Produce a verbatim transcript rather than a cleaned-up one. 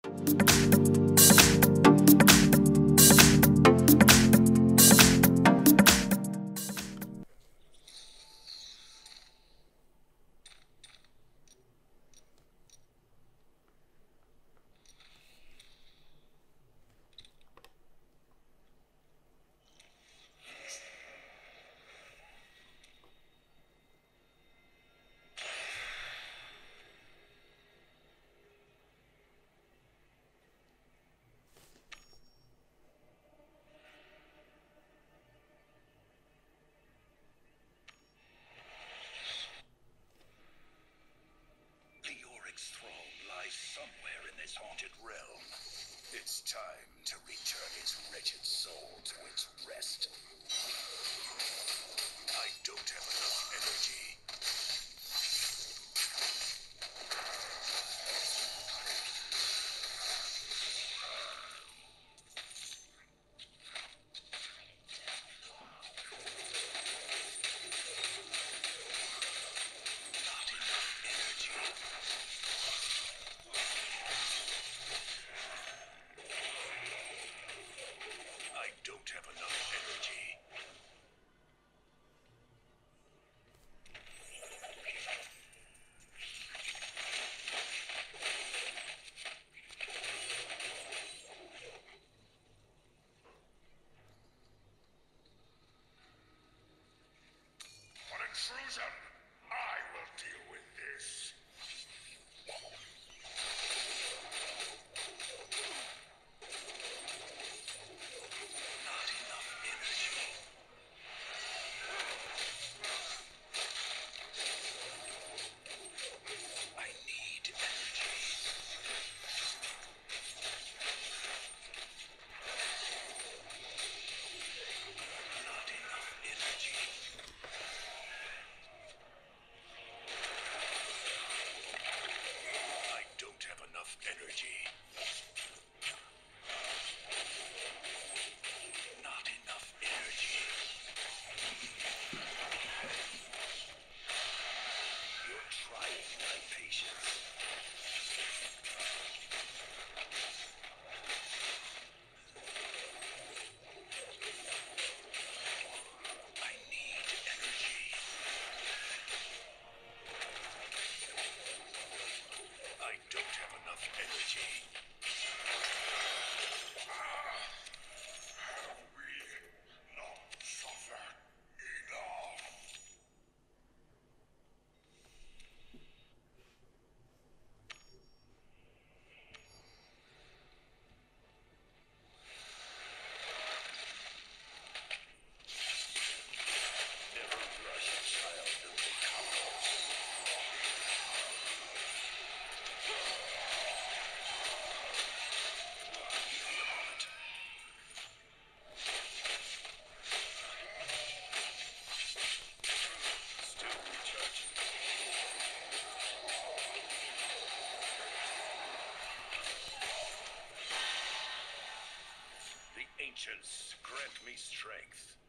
Somewhere in this haunted realm. It's time to return its wretched soul to its rest. I don't have enough energy. Not enough energy. I don't have enough energy. An intrusion! I will deal with this. Not enough energy. I need energy. Not enough energy. I don't have enough energy. Not enough energy. You're trying my patience. I need energy. I don't have enough energy. Have we not suffered enough? Never rush a child to recover. Still recharging. The ancients grant me strength.